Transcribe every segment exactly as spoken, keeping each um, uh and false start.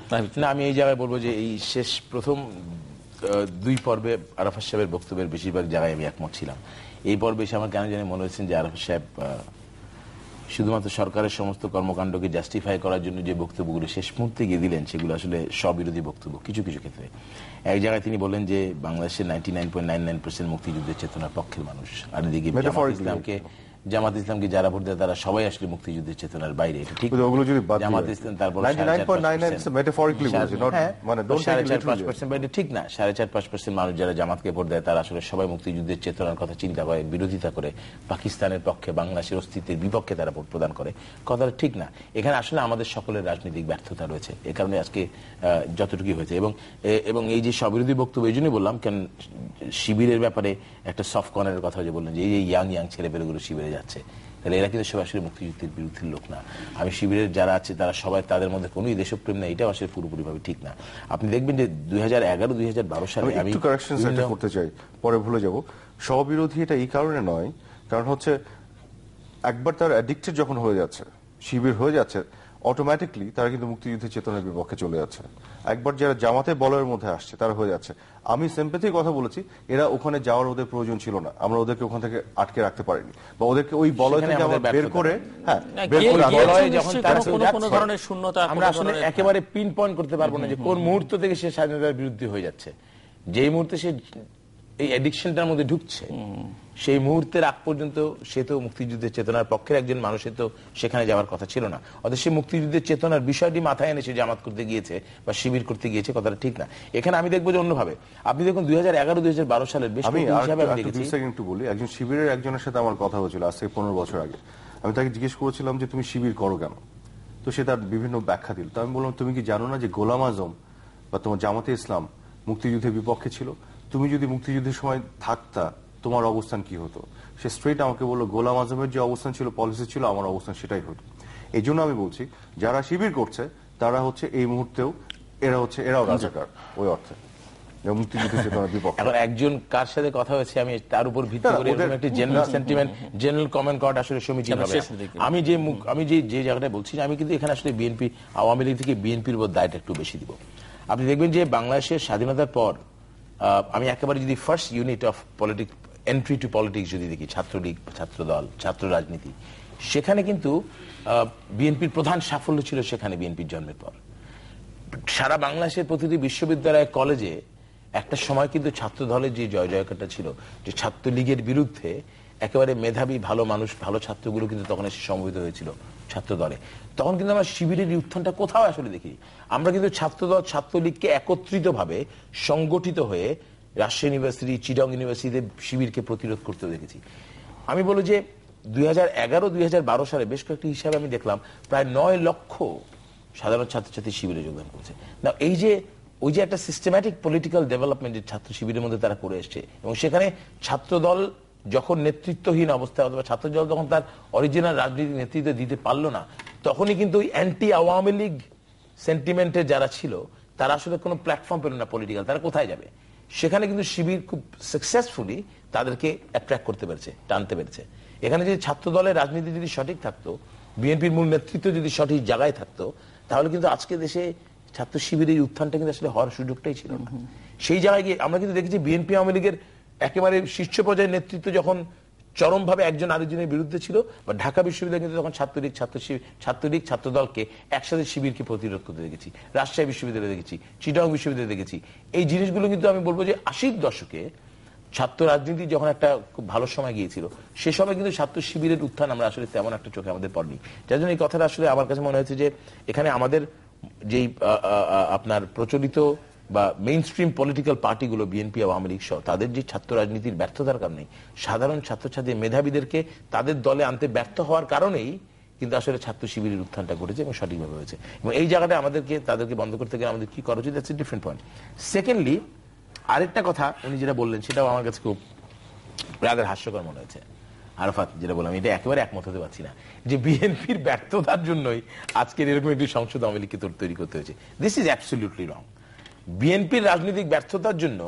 না, আমি এই জায়গায় বলবো যে এই শেষ প্রথম দুই পর্বে আরাফাত সাহেবের বক্তব্যের বেশিরভাগ জায়গায় আমি একমত ছিলাম। এই পর্বে এসে আমার কেন জানি মনে হয়েছে যে আরাফাত সাহেব শুধুমাত্র সরকারের সমস্ত কর্মকাণ্ডকে জাস্টিফাই করার জন্য যে বক্তব্যগুলো শেষ মুহূর্তে গিয়ে দিলেন সেগুলো আসলে স্ববিরোধী বক্তব্য কিছু কিছু ক্ষেত্রে। এক জায়গায় তিনি বলেন যে বাংলাদেশের ninety nine point nine nine percent মুক্তিযুদ্ধের চেতনার পক্ষের মানুষ, আর এদিকে জামাত ইসলামকে জামাত ইসলামকে যারা ভোট দেয় তারা সবাই আসলে মুক্তিযুদ্ধের চেতনার বাইরে। এটা ঠিক, জামাত ইসলাম তারপর সাড়ে চার পাঁচ পার্সেন্ট বাইরে ঠিক না, সাড়ে চার পাঁচ পার্সেন্ট মানুষ যারা জামাতকে ভোট দেয় তারা আসলে সবাই মুক্তিযুদ্ধের চেতনার কথা চিন্তা করে, বিরোধিতা করে, পাকিস্তানের পক্ষে, বাংলাদেশের অস্তিত্বের বিপক্ষে তারা ভোট প্রদান করে। কথাটা ঠিক না। এখানে আসলে আমাদের সকলের রাজনৈতিক ব্যর্থতা রয়েছে, এ কারণে আজকে যতটুকু হয়েছে। এবং এবং এই যে স্ববিরোধী বক্তব্য এই জন্যই বললাম, কেন শিবিরের ব্যাপারে একটা সফট কর্নারের কথা যে বললেন যে এই ইয়াং ইয়াং ছেলেপেলেগুলো শিবিরে যাচ্ছে, তাহলে এরা কিন্তু সবাই আসলে মুক্তিযুদ্ধের বিরুদ্ধে লোক না। আমি শিবিরের যারা আছে তারা সবাই, তাদের মধ্যে কোনোই দেশপ্রেম নেই, এটাও আসলে পুরোপুরি ভাবে ঠিক না। আপনি দেখবেন যে দুই হাজার এগারো দুই হাজার বারো সালে আমি একটু কারেকশন সেটা করতে চাই, পরে ভুলে যাব। স্ববিরোধী এটা এই কারণে নয়, কারণ হচ্ছে একবার তার অ্যাডিক্টেড যখন হয়ে যাচ্ছে, শিবির হয়ে যাচ্ছে, অটোমেটিকলি তারা কিন্তু মুক্তিযুদ্ধের চেতনার বিপক্ষে চলে যাচ্ছে। একবার যারা জামাতে বলয়ের মধ্যে আসছে তারা হয়ে যাচ্ছে। আমি সিম্প্যাথির কথা বলেছি, এরা ওখানে যাওয়ার ওদের প্রয়োজন ছিল না, আমরা ওদেরকে ওখান থেকে আটকে রাখতে পারিনি, বা ওদেরকে ওই বলয় থেকে আমরা বের করে, হ্যাঁ বের করে যখন তারা কোনো ধরনের শূন্যতা আমরা আসলে একেবারে পিন পয়েন্ট করতে পারবো না যে কোন মুহূর্ত থেকে সে স্বাধীনতার বিরুদ্ধে হয়ে যাচ্ছে। যেই মুহূর্তে সে এই অ্যাডিকশনটার মধ্যে ঢুকছে সেই মুহূর্তের আগ পর্যন্ত সে তো মুক্তিযুদ্ধের চেতনার পক্ষের একজন মানুষের তো সেখানে যাওয়ার কথা ছিল না। অথচ সে মুক্তিযুদ্ধের চেতনার বিষয়টি মাথায় এনে সে জামাত করতে গিয়েছে বা শিবির করতে গিয়েছে, কথাটা ঠিক না। এখানে আমি দেখবো যে অন্যভাবে আপনি দেখুন দুই হাজার এগারো দুই হাজার বারো সালের বেশ একটু বলি, একজন শিবিরের একজনের সাথে আমার কথা হয়েছিল আজ থেকে পনেরো বছর আগে। আমি তাকে জিজ্ঞেস করেছিলাম যে তুমি শিবির করো কেন, তো সে তার বিভিন্ন ব্যাখ্যা দিল। তো আমি বললাম তুমি কি জানো না যে গোলাম আজম বা তোমার জামাতে ইসলাম মুক্তিযুদ্ধের বিপক্ষে ছিল, তুমি যদি মুক্তিযুদ্ধের সময় থাকতা তোমার অবস্থান কি হতো? সে স্ট্রেট আমাকে বললো গোলাম আজমের যে অবস্থান ছিল, পলিসি ছিল, আমার অবস্থান সেটাই হতো। এই জন্য আমি বলছি যারা শিবির করছে তারা হচ্ছে এই মুহূর্তেও এরা হচ্ছে এরাও রাজাকার ওই অর্থে, মুক্তিযুদ্ধের চেতনার বিপক্ষে। এখন একজন কার সাথে কথা হয়েছে আমি তার উপর ভিত্তি করে একটি জেনারেল সেন্টিমেন্ট, জেনারেল কমেন্ট করাটা আসলে সমীচীন হবে। আমি যে আমি যে যে জায়গাটা বলছি, আমি কিন্তু এখানে আসলে বিএনপি আওয়ামী লীগ থেকে বিএনপির উপর দায়টা একটু বেশি দিব। আপনি দেখবেন যে বাংলাদেশের স্বাধীনতার পর আমি একেবারে যদি first unit of politics, entry to politics যদি দেখি, ছাত্রলীগ, ছাত্রদল, ছাত্র রাজনীতি, সেখানে কিন্তু বিএনপির প্রধান সাফল্য ছিল সেখানে বিএনপির জন্মের পর। সারা বাংলাদেশের প্রতিটি বিশ্ববিদ্যালয়, কলেজে একটা সময় কিন্তু ছাত্র দলের যে জয় জয়কারটা ছিল, যে ছাত্রলীগের বিরুদ্ধে একেবারে মেধাবী ভালো মানুষ, ভালো ছাত্রগুলো কিন্তু তখন এসে সমবেত হয়েছিল ছাত্র দলে। তখন কিন্তু আমরা শিবিরের উত্থানটা কোথাও আসলে দেখি। আমরা কিন্তু ছাত্রদল, ছাত্রলীগকে একত্রিত ভাবে সংগঠিত হয়ে রাজশাহী ইউনিভার্সিটি, চিটং ইউনিভার্সিটিতে শিবিরকে প্রতিরোধ করতে দেখেছি। আমি বলি যে দুই হাজার এগারো দুই হাজার বারো সালে বেশ কয়েকটি হিসাবে আমি দেখলাম প্রায় নয় লক্ষ সাধারণ ছাত্রছাত্রী শিবিরে যোগদান করেছে। না, এই যে ওই যে একটা সিস্টেম্যাটিক পলিটিক্যাল ডেভেলপমেন্ট যে ছাত্র শিবিরের মধ্যে তারা করে এসছে, এবং সেখানে ছাত্রদল যখন নেতৃত্বহীন অবস্থায় অথবা ছাত্রদল যখন তার অরিজিনাল রাজনৈতিক নেতৃত্ব দিতে পারলো না, তখনই কিন্তু ওই অ্যান্টি আওয়ামী লীগ সেন্টিমেন্টের যারা ছিল তারা আসলে কোনো প্ল্যাটফর্ম পেল না পলিটিক্যাল, তারা কোথায় যাবে? সেখানে কিন্তু শিবির খুব সাকসেসফুলি তাদেরকে অ্যাট্রাক্ট করতে পেরেছে, টানতে পেরেছে। এখানে যদি ছাত্র দলের রাজনীতি যদি সঠিক থাকতো, বিএনপির মূল নেতৃত্ব যদি সঠিক জায়গায় থাকতো, তাহলে কিন্তু আজকে দেশে ছাত্র শিবিরের উত্থানটা কিন্তু আসলে হওয়ার সুযোগটাই ছিল না। সেই জায়গায় গিয়ে আমরা কিন্তু দেখেছি বিএনপি আওয়ামী লীগের একেবারে শীর্ষ পর্যায়ের নেতৃত্ব যখন চরমভাবে একজন আরেকজনের বিরুদ্ধে ছিল, বা ঢাকা বিশ্ববিদ্যালয় কিন্তু তখন ছাত্রলীগ ছাত্র ছাত্রলীগ ছাত্রদলকে একসাথে শিবিরকে প্রতিরোধ করতে দেখেছি, রাজশাহী বিশ্ববিদ্যালয়ে দেখেছি, চিটং বিশ্ববিদ্যালয়ে দেখেছি। এই জিনিসগুলো কিন্তু আমি বলবো যে আশির দশকে ছাত্র রাজনীতি যখন একটা খুব ভালো সময় গিয়েছিল, সে সময় কিন্তু ছাত্র শিবিরের উত্থান আমরা আসলে তেমন একটা চোখে আমাদের পড়নি। যার জন্য এই কথাটা আসলে আমার কাছে মনে হয়েছে যে এখানে আমাদের যেই আপনার প্রচলিত বা মেইন স্ট্রিম পলিটিক্যাল পার্টিগুলো, বিএনপি, আওয়ামী লীগ সহ, তাদের যে ছাত্র রাজনীতির ব্যর্থতার কারণে সাধারণ ছাত্রছাত্রী মেধাবীদেরকে তাদের দলে আনতে ব্যর্থ হওয়ার কারণেই কিন্তু আসলে ছাত্র শিবিরের উত্থানটা ঘটেছে এবং সঠিকভাবে হয়েছে। এবং এই জায়গাটা আমাদেরকে তাদেরকে বন্ধ করতে গেলে আমাদের কি করা উচিত, that's a different point. Secondly, আরেকটা কথা উনি যেটা বললেন সেটাও আমার কাছে খুব রাগের হাস্যকর মনে হয়েছে। আরাফাত যেটা বললাম, এটা একেবারে একমত হতে পারছি না যে বিএনপির ব্যর্থতার জন্যই আজকের এরকম একটি সংসদ আওয়ামী লীগকে তৈরি করতে হয়েছে। This is absolutely wrong. বিএনপির রাজনৈতিক ব্যর্থতার জন্য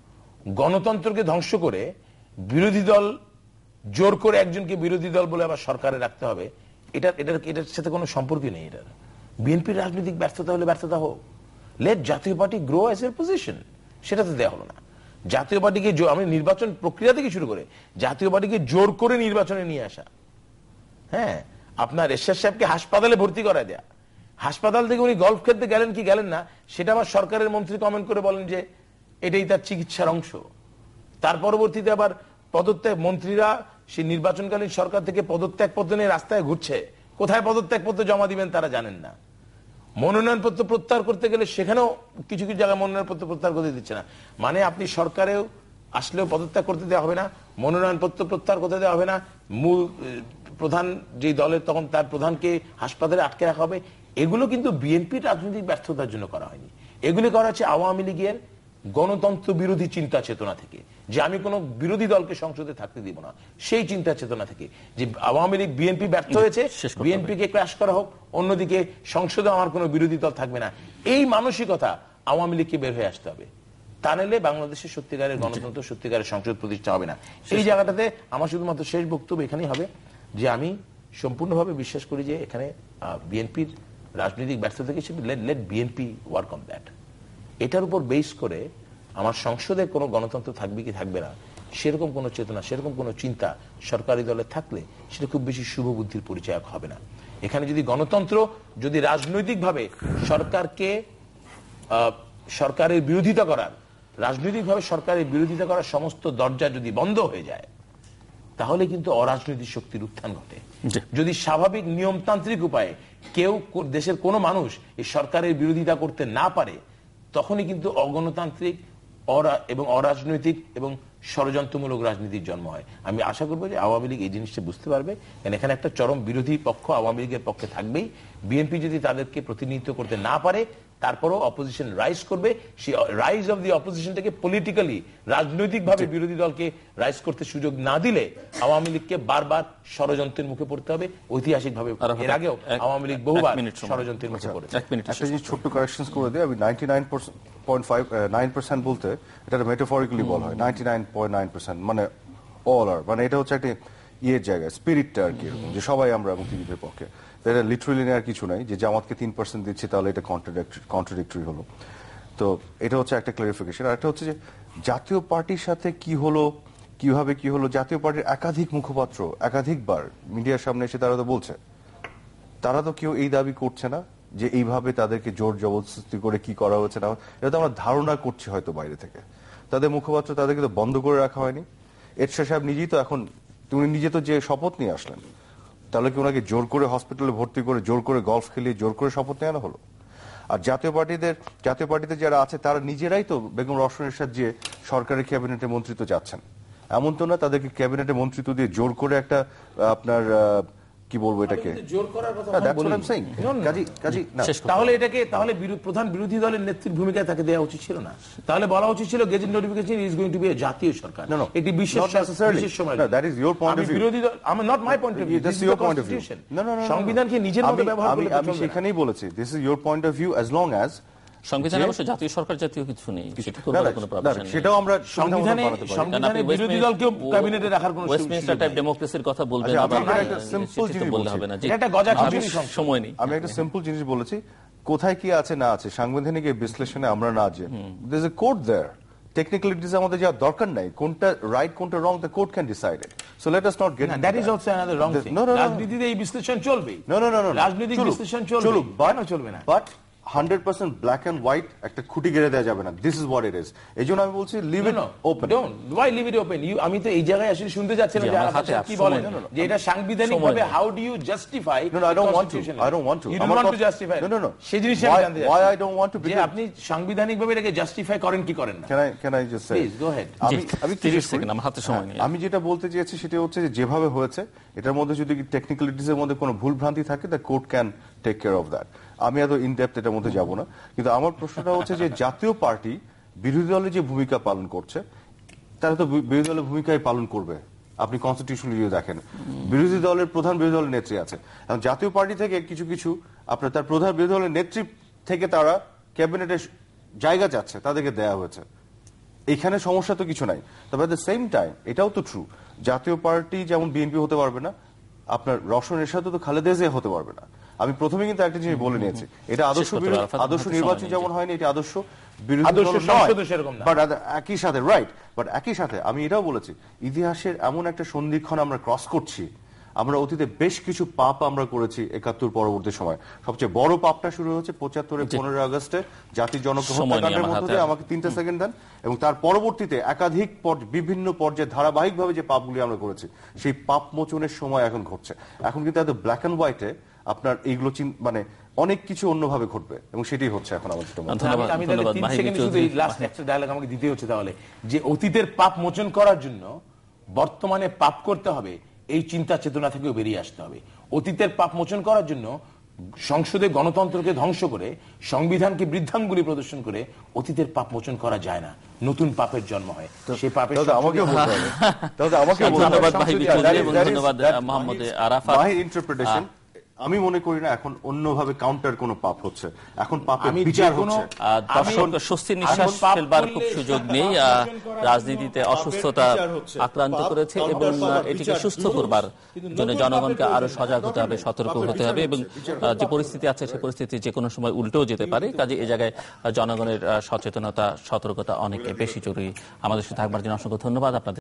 গণতন্ত্রকে ধ্বংস করে বিরোধী দল জোর করে একজনকে বিরোধী দল বলে আবার সরকারে রাখতে হবে, এটা এটার এটার সাথে কোনো সম্পর্কই নেই। এটার বিএনপির রাজনৈতিক ব্যর্থতা হলে ব্যর্থতা হোক, let Jatiya Party grow as এর পজিশন, সেটা তো দেওয়া হলো না। জাতীয় পার্টিকে আমি নির্বাচন প্রক্রিয়া থেকে শুরু করে জাতীয় পার্টিকে জোর করে নির্বাচনে নিয়ে আসা, হ্যাঁ, আপনার এরশাদ সাহেবকে হাসপাতালে ভর্তি করা দেয়া, হাসপাতাল থেকে উনি গলফ খেলতে গেলেন কি গেলেন না সেটা আবার সরকারের মন্ত্রী কমেন্ট করে বলেন যে এটাই তার চিকিৎসার অংশ। তার পরবর্তীতে আবার পদত্যাগ, মন্ত্রীরা সেই নির্বাচনকালীন সরকার থেকে পদত্যাগ পত্র নিয়ে রাস্তায় ঘুরছে, কোথায় পদত্যাগ পত্র জমা দিবেন তারা জানেন না। মনোনয়নপত্র প্রত্যাহার করতে গেলে সেখানেও কিছু কিছু জায়গায় মনোনয়নপত্র প্রত্যাহার করতে দিচ্ছে না। মানে আপনি সরকারেও আসলেও পদত্যাগ করতে দেওয়া হবে না, মনোনয়নপত্র প্রত্যাহার করতে দেওয়া হবে না, মূল প্রধান যে দলের তখন তার প্রধানকে হাসপাতালে আটকে রাখা হবে। এগুলো কিন্তু বিএনপির রাজনৈতিক ব্যর্থতার জন্য করা হয়নি, এগুলি করা হচ্ছে আওয়ামী লীগের গণতন্ত্র বিরোধী চিন্তা চেতনা থেকে, যে আমি কোন বিরোধী দলকে সংসদে থাকতে দিব না, সেই চিন্তা চেতনা থেকে যে আওয়ামী লীগ বিএনপি ব্যর্থ হয়েছে, বিএনপিকে ক্র্যাশ করা হোক, অন্যদিকে সংসদে আমার কোনো বিরোধী দল থাকবে না, এই মানসিকতা আওয়ামী লীগকে বের হয়ে আসতে হবে। তা নাহলে বাংলাদেশের সত্যিকারের গণতন্ত্র, সত্যিকারের সংসদ প্রতিষ্ঠা হবে না। এই জায়গাটাতে আমার শুধুমাত্র শেষ বক্তব্য এখানেই হবে যে আমি সম্পূর্ণভাবে বিশ্বাস করি যে এখানে বিএনপির রাজনৈতিক ব্যর্থতা হিসেবে let BNP work on that. এটার উপর বেস করে আমার সংসদে কোনো গণতন্ত্র থাকবে কি থাকবে না সেরকম কোনো চেতনা, সেরকম কোনো চিন্তা সরকারি দলে থাকলে সেটা খুব বেশি শুভ বুদ্ধির পরিচয়ক হবে না। এখানে যদি গণতন্ত্র, যদি রাজনৈতিকভাবে সরকারকে সরকারের বিরোধিতা করার, রাজনৈতিকভাবে সরকারের বিরোধিতা করার সমস্ত দরজা যদি বন্ধ হয়ে যায়, তাহলে কিন্তু অরাজনৈতিক শক্তির উত্থান ঘটে। যদি স্বাভাবিক নিয়মতান্ত্রিক উপায়ে কেউ, দেশের কোনো মানুষ এই সরকারের বিরোধিতা করতে না পারে, তখনই কিন্তু অগণতান্ত্রিক এবং অরাজনৈতিক এবং ষড়যন্ত্রমূলক রাজনীতির জন্ম হয়। আমি আশা করবো যে আওয়ামী লীগ এই জিনিসটা বুঝতে পারবে, কারণ এখানে একটা চরম বিরোধী পক্ষ আওয়ামী লীগের পক্ষে থাকবেই। বিএনপি যদি তাদেরকে প্রতিনিধিত্ব করতে না পারে, তারপরও অপোজিশন রাইজ করবে, সেই রাইজ অফ দি অপোজিশনটাকে পলিটিক্যালি, রাজনৈতিকভাবে বিরোধী দলকে রাইজ করতে সুযোগ না দিলে আওয়ামী লীগকে বারবার ষড়যন্ত্রের মুখে পড়তে হবে। ঐতিহাসিকভাবে এর আগেও আওয়ামী লীগ বহুবার ষড়যন্ত্রের মুখে পড়েছে। একটা জিনিস ছোট্ট কারেকশন করে দিই, আমি ninety nine point five nine percent বলতে এটা মেটাফরিক্যালি বলা হয়, ninety nine point nine percent মানে অল আর, মানে এটা হচ্ছে একটা ইয়ের জায়গা, স্পিরিটটা আর কি, যে সবাই আমরা মুক্তিযুদ্ধের পক্ষে। এটা লিটারালি নেওয়ার কিছু নাই যে জামাতকে তিন পার্সেন্ট দিচ্ছে তাহলে এটা কন্ট্রাডিক্টরি হলো। তো এটা হচ্ছে একটা ক্লারিফিকেশন। আর একটা হচ্ছে যে জাতীয় পার্টির সাথে কি হলো, কিভাবে কি হলো, জাতীয় পার্টির একাধিক মুখপাত্র একাধিকবার মিডিয়ার সামনে এসে তারা তো বলছে, তারা তো কেউ এই দাবি করছে না যে এইভাবে তাদেরকে জোর জবরদস্তি করে কি করা হচ্ছে না, এটা তো আমরা ধারণা করছি হয়তো বাইরে থেকে। তাদের মুখপাত্র তাদেরকে তো বন্ধ করে রাখা হয়নি। এরশাদ সাহেব নিজেই তো এখন, তুমি নিজে তো যে শপথ নিয়ে আসলেন, তাহলে কি ওনাকে জোর করে হসপিটালে ভর্তি করে, জোর করে গলফ খেলিয়ে জোর করে শপথ নেওয়া হলো? আর জাতীয় পার্টিদের জাতীয় পার্টিতে যারা আছে তারা নিজেরাই তো বেগম রওশন এরশাদ যে সরকারের ক্যাবিনেটে মন্ত্রিত্ব চাচ্ছেন, এমন তো না তাদেরকে ক্যাবিনেটে মন্ত্রিত্ব দিয়ে জোর করে একটা আপনার কি বলবো এটাকে জোর করার কথা তাহলে এটাকে তাহলে প্রধান বিরোধী দলের নেত্রীর ভূমিকায় তাকে দেওয়া উচিত ছিল না? তাহলে বলা উচিত ছিল gazette notification is going to be a জাতীয় সরকার, এটি বিশেষ বিশেষ সময়। That is your point of view. বিরোধী দল, I am not my point of view, this is the constitution. সংবিধানকে নিজের মতো ব্যবহার করলে আমি সেখানেই বলেছি this is your point of view, as long as সংবিধানে অবশ্য জাতীয় সরকার জাতীয় কিছু নেই, সেটাও আমরা সংবিধানে সংবিধানে বিরোধী দলকে ক্যাবিনেটে রাখার কোনো ওয়েস্টমিনস্টার টাইপ ডেমোক্রেসির কথা বলবেন, একটা সিম্পল জিনিস বলতে হবে না, এটা গজা খিচুড়ি সময় নেই। আমি একটা সিম্পল জিনিস বলেছি, কোথায় কি আছে না আছে সাংবিধানিক বিশ্লেষণে আমরা না যে there is a court there, technicalities আমাদের যাওয়ার দরকার নাই, কোনটা রাইট কোনটা wrong the court can decide it. So let us not get that is also another wrong thing. রাজনীতিতে এই বিশ্লেষণ চলবে, নো নো নো নো রাজনৈতিক বিশ্লেষণ চলবে, চলুক, কেন চলবে না? But hundred percent black and white একটা খুঁটি গেড়ে দেওয়া যাবে না। This is what it is. এই জন্য আমি বলছি leave it open. Don't why leave it open? You, আমি তো এই জায়গায় আসলে শুনতে যাচ্ছিলাম যে আরাফাত কি বলেন যে এটা সাংবিধানিকভাবে how do you justify? No no I don't want to, I don't want to, you don't want to justify. No no no সেই জিনিস আমি জানতে চাই, why I don't want to, যে আপনি সাংবিধানিকভাবে এটাকে জাস্টিফাই করেন কি করেন না? can I can I just say, please go ahead. আমি আমি তিরিশ সেকেন্ড আমার হাতে সময় নেই। আমি যেটা বলতে চেয়েছি সেটা হচ্ছে যে যেভাবে হয়েছে এটার মধ্যে যদি টেকনিক্যালিটিস এর মধ্যে কোনো ভুল ভ্রান্তি থাকে the court can take care of that. আমি এত ইন ডেপথ এটার মধ্যে যাব না, কিন্তু আমার প্রশ্নটা হচ্ছে যে জাতীয় পার্টি বিরোধী দলের যে ভূমিকা পালন করছে, তারা তো বিরোধী দলের ভূমিকাই পালন করবে। আপনি কনস্টিটিউশনালি যদি দেখেন বিরোধী দলের প্রধান বিরোধী দলের নেত্রী আছে, এবং জাতীয় পার্টি থেকে কিছু কিছু আপনার তার প্রধান বিরোধী দলের নেত্রী থেকে তারা ক্যাবিনেটে জায়গা চাচ্ছে, তাদেরকে দেয়া হয়েছে। এখানে সমস্যা তো কিছু নাই, তবে এট দ্য সেম টাইম এটাও তো ট্রু জাতীয় পার্টি যেমন বিএনপি হতে পারবে না, আপনার রওশন এরশাদও তো খালেদা জিয়া হতে পারবে না। আমি প্রথমে কিন্তু একটা জিনিস বলে নিয়েছি, এটা আদর্শ আদর্শ নির্বাচন যেমন হয়নি, এটা আদর্শ বাট একই সাথে রাইট বাট একই সাথে আমি এটাও বলেছি ইতিহাসের এমন একটা সন্ধিক্ষণ আমরা ক্রস করছি। আমরা অতীতে বেশ কিছু পাপ আমরা করেছি একাত্তর পরবর্তী সময়। সবচেয়ে বড় পাপটা শুরু হচ্ছে পঁচাত্তরে পনেরোই আগস্টে জাতির জনক হত্যাকাণ্ডের মধ্য দিয়ে। আমাকে তিনটা সেকেন্ড দেন। এবং তার পরবর্তীতে একাধিক বিভিন্ন পর্যায়ে ধারাবাহিকভাবে যে পাপগুলি আমরা করেছি সেই পাপ মোচনের সময় এখন ঘটছে। এখন কিন্তু এত ব্ল্যাক অ্যান্ড হোয়াইটে আপনার এইগুলো মানে অনেক কিছু অন্যভাবে ঘটবে এবং সেটাই হচ্ছে এখন আমার যেটা মনে হয়। আমি তাহলে তিন সেকেন্ড শুধু এই লাস্ট একটা ডায়লগ আমাকে দিতে হচ্ছে তাহলে, যে অতীতের পাপ মোচন করার জন্য বর্তমানে পাপ করতে হবে এই চিন্তা চেতনা থেকেও বেরিয়ে আসতে হবে। অতীতের পাপ মোচন করার জন্য সংসদে গণতন্ত্রকে ধ্বংস করে সংবিধানকে বৃদ্ধাঙ্গুলি প্রদর্শন করে অতীতের পাপ মোচন করা যায় না, নতুন পাপের জন্ম হয়। সেই পাপের আমাকেও বলতে হবে। তাহলে আমাকে ধন্যবাদ মাহি বিচৌধুরী এবং ধন্যবাদ মোহাম্মদ আরাফাত। মাহি ইন্টারপ্রিটেশন আমি মনে করি না এখন অন্যভাবে কাউন্টার কোন পাপ হচ্ছে, এখন পাপের বিচার হচ্ছে। দর্শক স্বস্তির নিঃশ্বাস ফেলবার খুব সুযোগ নেই। রাজনীতিতে অসুস্থতা আক্রান্ত করেছে এবং এটিকে সুস্থ করবার জন্য জনগণকে আরো সজাগ হতে হবে, সতর্ক হতে হবে এবং যে পরিস্থিতি আছে সেই পরিস্থিতি যে কোনো সময় উল্টেও যেতে পারে। কাজে এই জায়গায় জনগণের সচেতনতা, সতর্কতা অনেক বেশি জরুরি। আমাদের সাথে থাকবার জন্য অসংখ্য ধন্যবাদ আপনাদের।